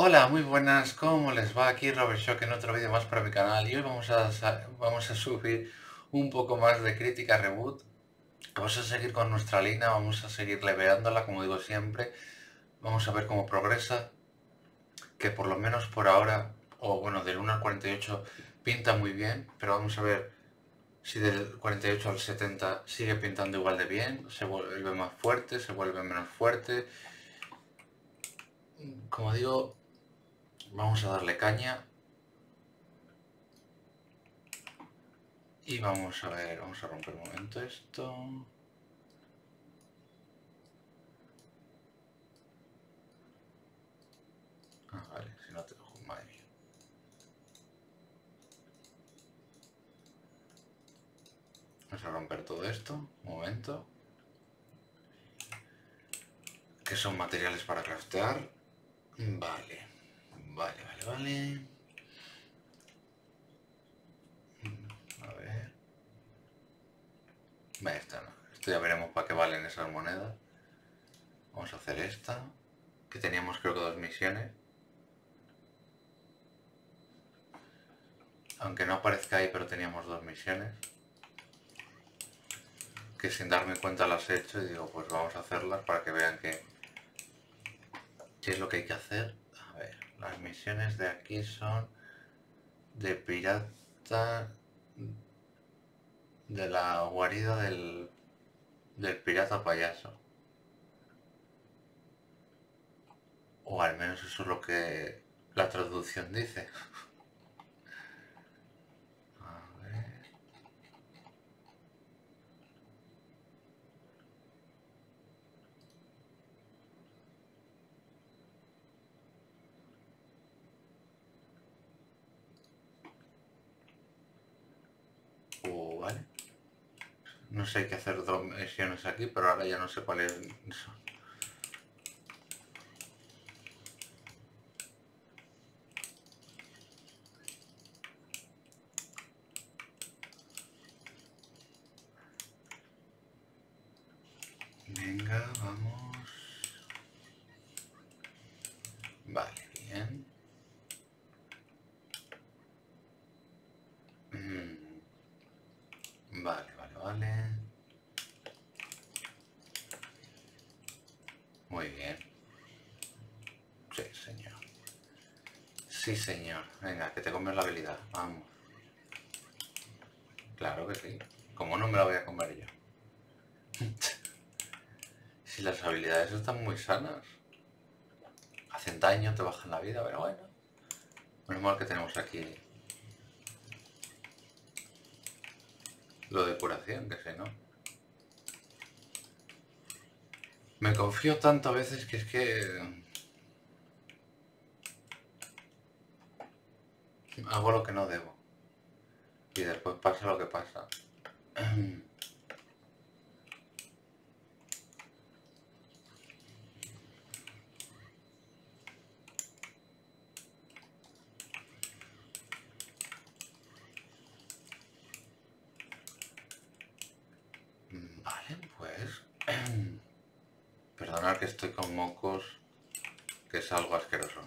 Hola, muy buenas, ¿cómo les va? Aquí Robert Shock en otro vídeo más para mi canal y hoy vamos a subir un poco más de crítica reboot. Vamos a seguir con nuestra línea, vamos a seguir leveándola como digo siempre. Vamos a ver cómo progresa, que por lo menos por ahora, o bueno, del 1 al 48 pinta muy bien, pero vamos a ver si del 48 al 70 sigue pintando igual de bien, se vuelve más fuerte, se vuelve menos fuerte. Como digo, vamos a darle caña. Y vamos a ver, vamos a romper un momento esto. Ah, vale, si no te cojo, madre mía. Vamos a romper todo esto, un momento. Que son materiales para craftear. Vale, vale. A ver. Vale, esta no. Esto ya veremos para qué valen esas monedas. Vamos a hacer esta. Que teníamos creo que 2 misiones. Aunque no aparezca ahí, pero teníamos 2 misiones. Que sin darme cuenta las he hecho y digo, pues vamos a hacerlas para que vean qué es lo que hay que hacer. A ver, las misiones de aquí son de pirata, de la guarida del pirata payaso. O al menos eso es lo que la traducción dice. A ver. Vale. No sé qué hacer 2 misiones aquí, pero ahora ya no sé cuáles son. Venga, vamos. Vale, bien. Vale. Muy bien. Sí, señor. Sí, señor. Venga, que te comes la habilidad. Vamos. Claro que sí. ¿Cómo no me la voy a comer yo? Si las habilidades están muy sanas. Hacen daño, te bajan la vida, pero bueno. Menos mal que tenemos aquí lo de curación, que sé, ¿no? Me confío tanto a veces que es que hago lo que no debo. Y después pasa lo que pasa. Vale, pues... Perdonad que estoy con mocos, que es algo asqueroso.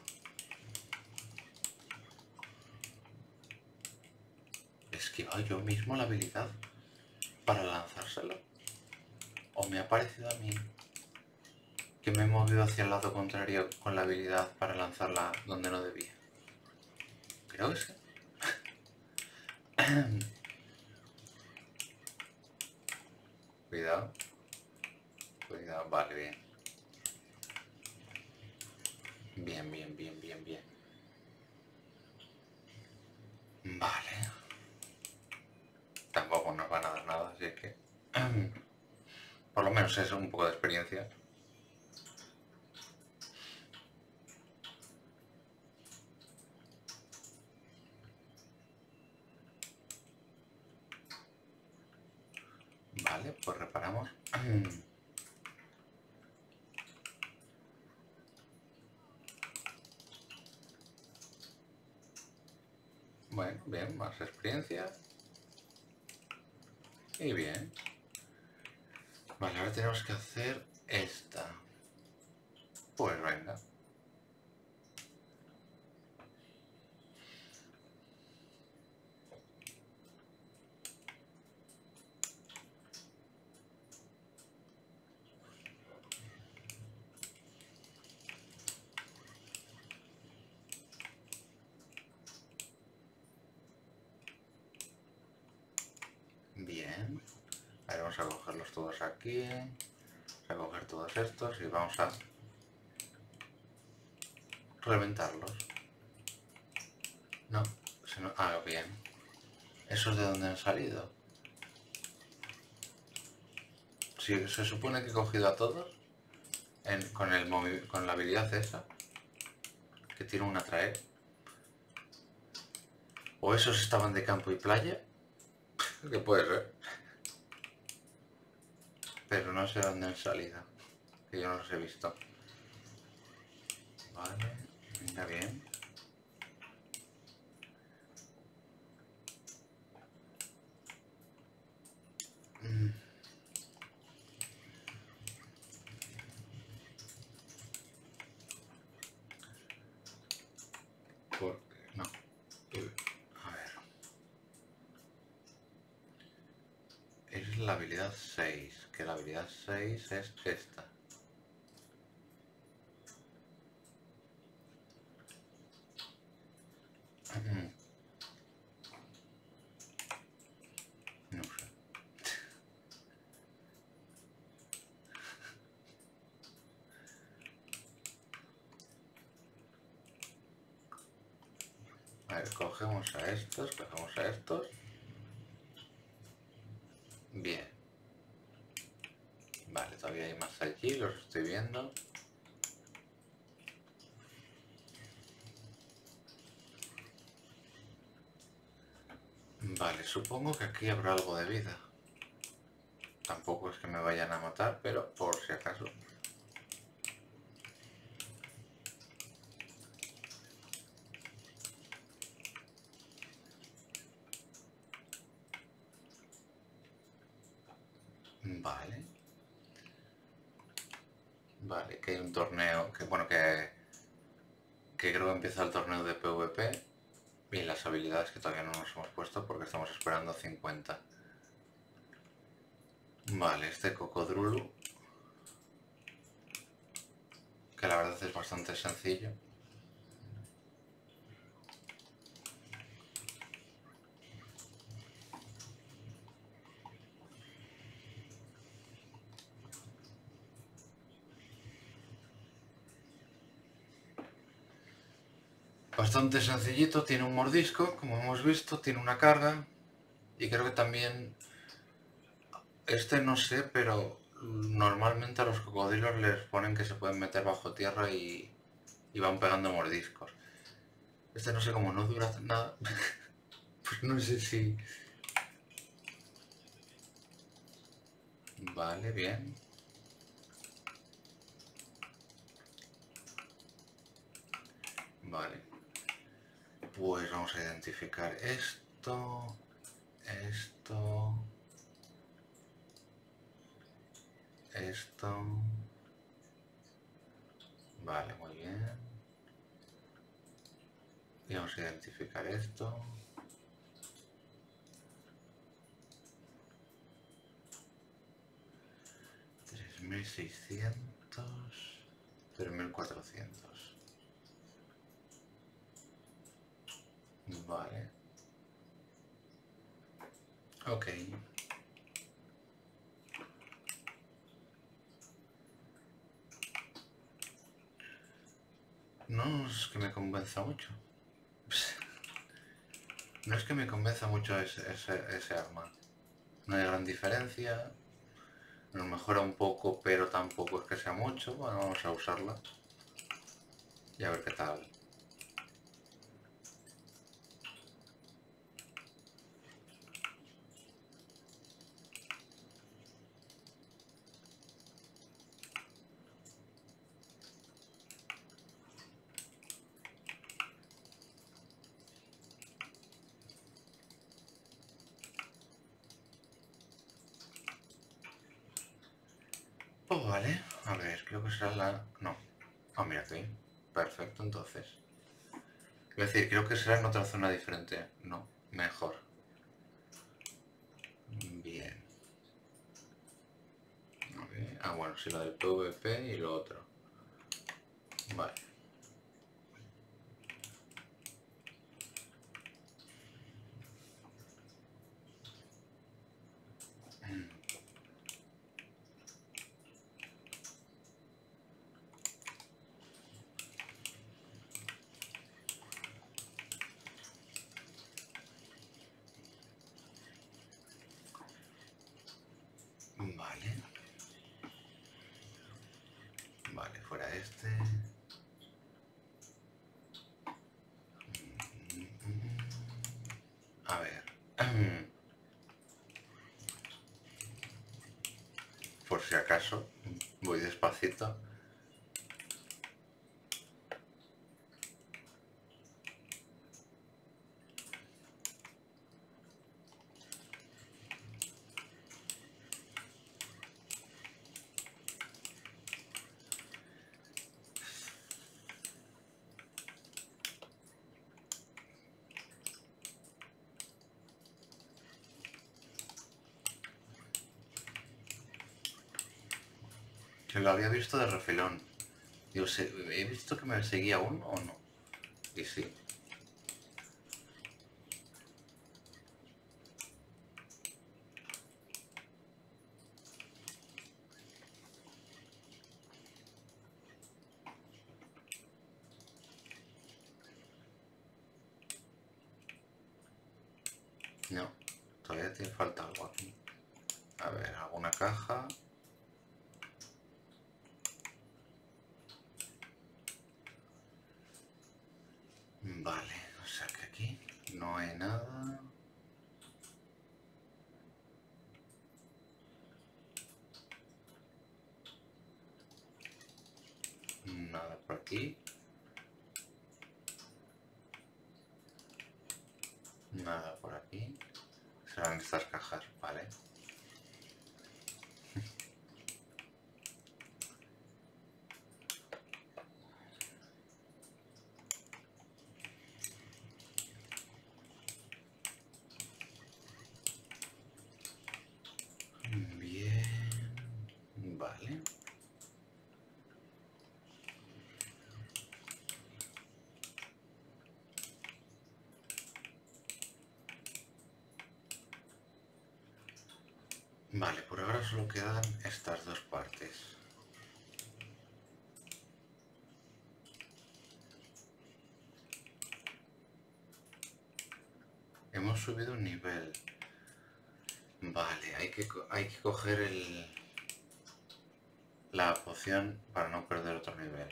Esquiva yo mismo la habilidad para lanzárselo. ¿O me ha parecido a mí que me he movido hacia el lado contrario con la habilidad para lanzarla donde no debía? Creo que sí. Cuidado. Vale, bien. Bien. Vale. Tampoco nos van a dar nada, así que... Por lo menos es un poco de experiencia. Vale, pues reparamos. Bueno, bien, más experiencia. Y bien. Vale, ahora tenemos que hacer esta. Pues venga. vamos a cogerlos todos aquí. Vamos a coger todos estos y vamos a reventarlos. No, ah, bien. ¿Esos de dónde han salido? Si se supone que he cogido a todos con la habilidad esa, que tiene un atraer. ¿O esos estaban de campo y playa? Que puede ser. Pero no sé dónde han salido, que yo no los he visto. Vale, venga bien. Porque no. A ver. Es la habilidad 6, que la habilidad 6 es esta. No sé. A ver, cogemos a estos, Bien. Vale, todavía hay más allí, los estoy viendo. Vale, supongo que aquí habrá algo de vida. Tampoco es que me vayan a matar, pero por si acaso. Vale. Vale, que hay un torneo, que bueno, que creo que empieza el torneo de PvP. Y las habilidades que todavía no nos hemos puesto porque estamos esperando 50. Vale, este cocodrilo, que la verdad es bastante sencillo. Bastante sencillito, tiene un mordisco, como hemos visto, tiene una carga. Y creo que también, este no sé, pero normalmente a los cocodrilos les ponen que se pueden meter bajo tierra y van pegando mordiscos. Este no sé cómo no dura nada. Pues no sé si... Vale, bien. Vale. Pues vamos a identificar esto, esto. Vale, muy bien. Y vamos a identificar esto. $3.600, 3.400. Vale. Ok. No es que me convenza mucho. No es que me convenza mucho ese arma. No hay gran diferencia. Nos mejora un poco, pero tampoco es que sea mucho. Bueno, vamos a usarla. Y a ver qué tal. Pues vale, a ver, creo que será la... No. Ah, mira aquí. Perfecto, entonces. Es decir, creo que será en otra zona diferente. No, mejor. Bien. Okay. Ah, bueno, sí, lo del PvP y lo otro. Vale. este. A ver. Por si acaso, voy despacito. Que lo había visto de refilón. Digo, ¿he visto que me seguía aún o no? Y sí. No, todavía tiene falta algo aquí. A ver, alguna caja. Vale, o sea que aquí no hay nada. Nada por aquí. Nada por aquí. Serán estas cajas, vale. Bien. Vale. Vale, por ahora solo quedan estas dos partes. Hemos subido un nivel. Vale, hay que coger la poción para no perder otro nivel.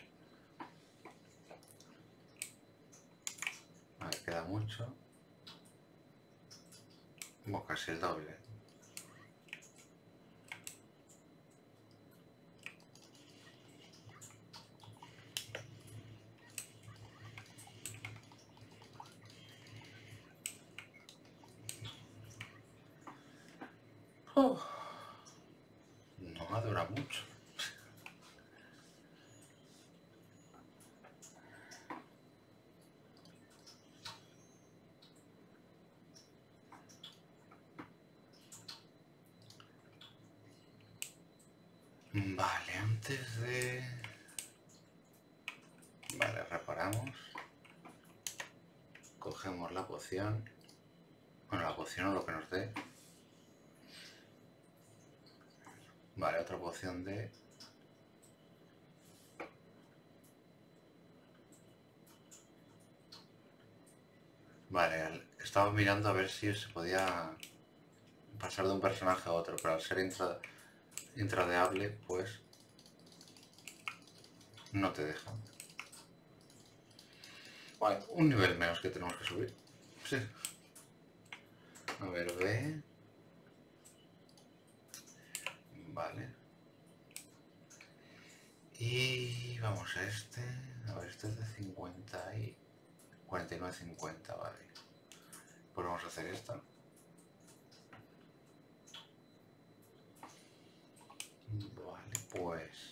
Vale, queda mucho. Bueno, casi el doble. Oh, no me dura mucho. Vale, antes de... Vale, reparamos. Cogemos la poción. Bueno, la poción o lo que nos dé. Vale, otra poción de... Vale, estaba mirando a ver si se podía pasar de un personaje a otro, pero al ser intradeable, pues no te deja. Vale, un nivel menos que tenemos que subir. Sí. A ver, B. Vale. Y vamos a este. A ver, este es de 50 y 49,50, vale. Pues vamos a hacer esta. Vale, pues...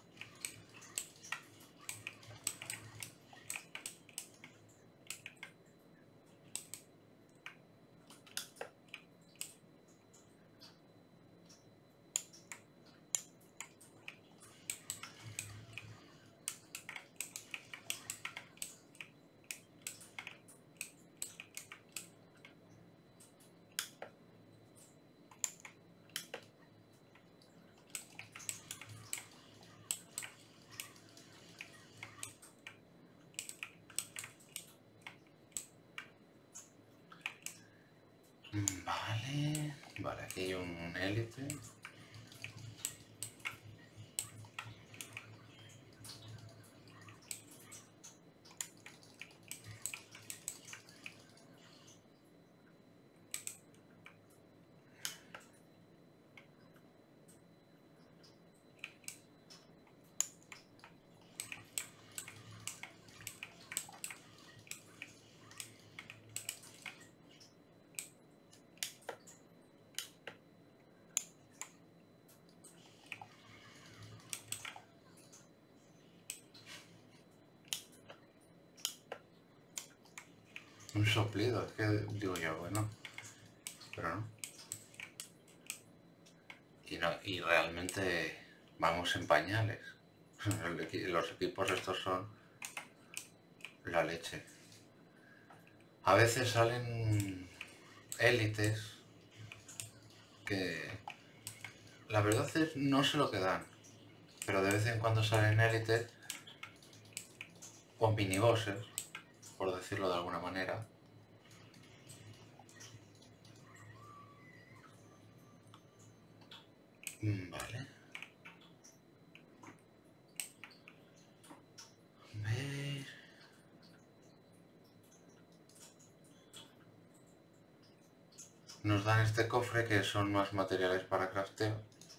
Vale, vale, aquí hay un élite. Un soplido, es que digo yo, bueno, pero no. Y realmente vamos en pañales. Los equipos estos son la leche. A veces salen élites que la verdad es no sé lo que dan, pero de vez en cuando salen élites o minibosses, por decirlo de alguna manera. Vale. A ver. Nos dan este cofre que son más materiales para crafteo.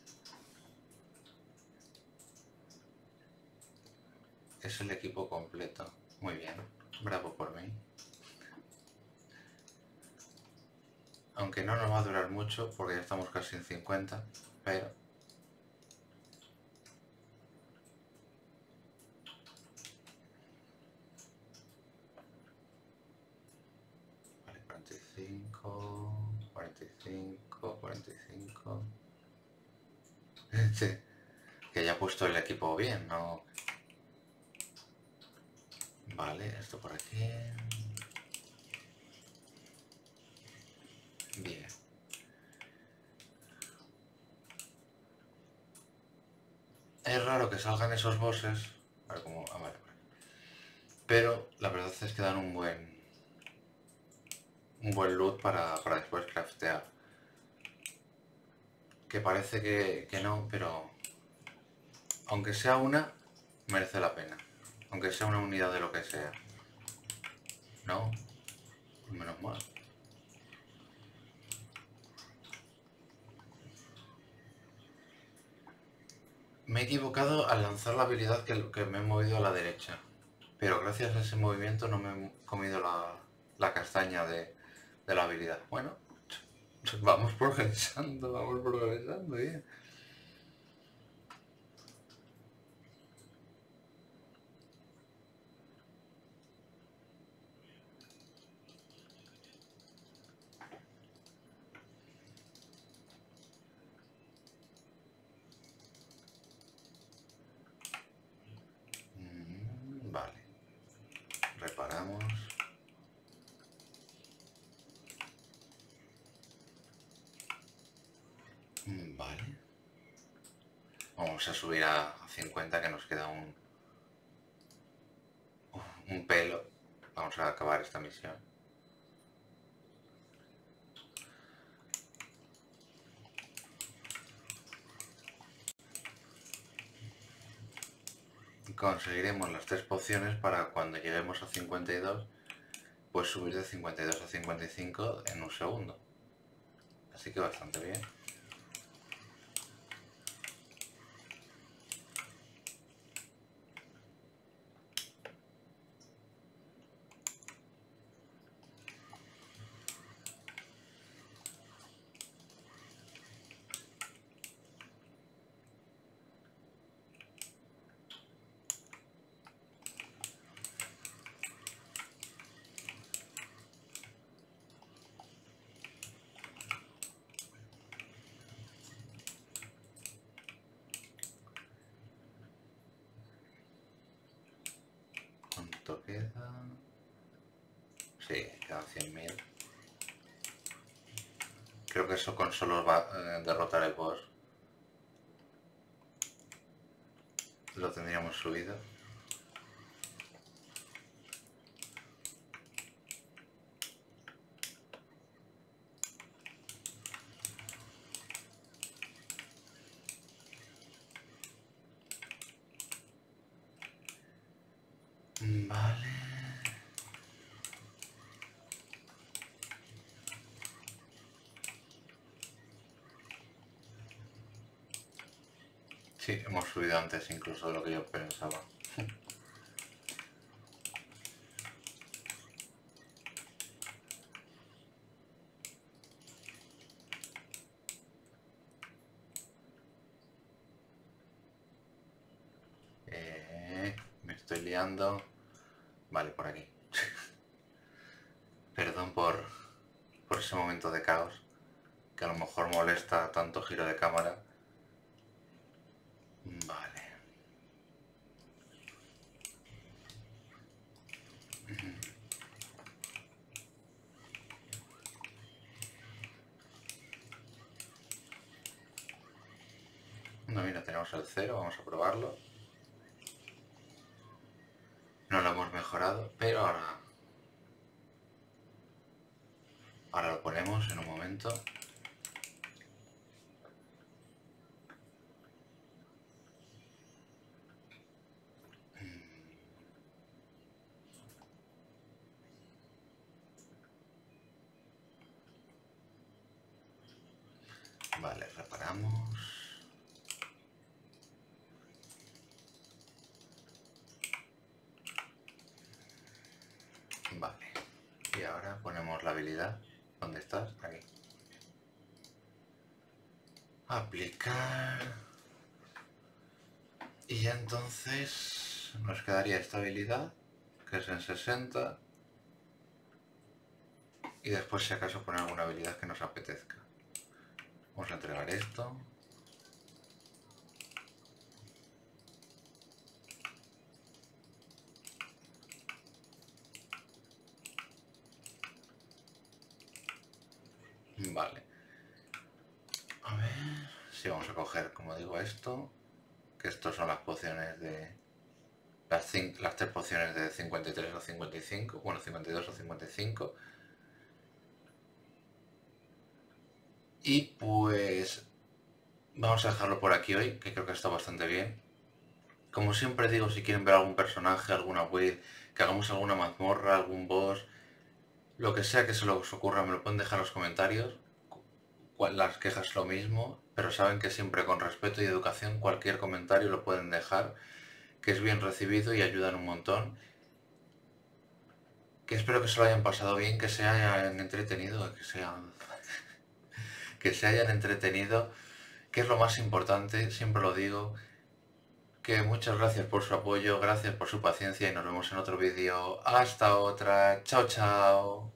Es el equipo completo. Muy bien. Bravo por mí. Aunque no nos va a durar mucho porque ya estamos casi en 50, pero... Vale, 45, 45, 45... Sí, que ya he puesto el equipo bien, ¿no? Vale, esto por aquí... Bien. Es raro que salgan esos bosses. A ver cómo... Ah, vale, vale. Pero la verdad es que dan un buen loot para después craftear. Que parece que no, pero... Aunque sea una, merece la pena. Aunque sea una unidad de lo que sea. ¿No? Menos mal. Me he equivocado al lanzar la habilidad que me he movido a la derecha. Pero gracias a ese movimiento no me he comido la castaña de la habilidad. Bueno, vamos progresando, bien. Vale. Reparamos. Vale. Vamos a subir a 50 que nos queda un pelo. Vamos a acabar esta misión. Conseguiremos las 3 pociones para cuando lleguemos a 52, pues subir de 52 a 55 en un segundo. Así que bastante bien. ¿Cuánto queda? Sí, quedan 100.000. Creo que eso con solo derrotar el boss lo tendríamos subido. Vale. Sí, hemos subido antes incluso de lo que yo pensaba. Me estoy liando. Vale, por aquí. ese momento de caos que a lo mejor molesta tanto giro de cámara. Vale. No, mira, tenemos el 0, vamos a probarlo. No lo hemos mejorado, pero ahora lo ponemos en un momento. Vale, reparamos. Vale. Y ahora ponemos la habilidad. ¿Dónde estás? Aquí. Aplicar. Y ya entonces nos quedaría esta habilidad, que es en 60. Y después si acaso poner alguna habilidad que nos apetezca. Vamos a entregar esto. Vale. A ver. Sí, vamos a coger, como digo, esto. Que estos son las pociones de... Las 3 pociones de 53 o 55. Bueno, 52 o 55. Y pues... Vamos a dejarlo por aquí hoy, que creo que está bastante bien. Como siempre digo, si quieren ver algún personaje, alguna build, que hagamos alguna mazmorra, algún boss, lo que sea que se os ocurra, me lo pueden dejar en los comentarios. Las quejas lo mismo, pero saben que siempre con respeto y educación cualquier comentario lo pueden dejar, que es bien recibido y ayudan un montón. Que espero que se lo hayan pasado bien, que se hayan entretenido, que se hayan entretenido, que es lo más importante, siempre lo digo. Que muchas gracias por su apoyo, gracias por su paciencia y nos vemos en otro vídeo. Hasta otra, chao chao.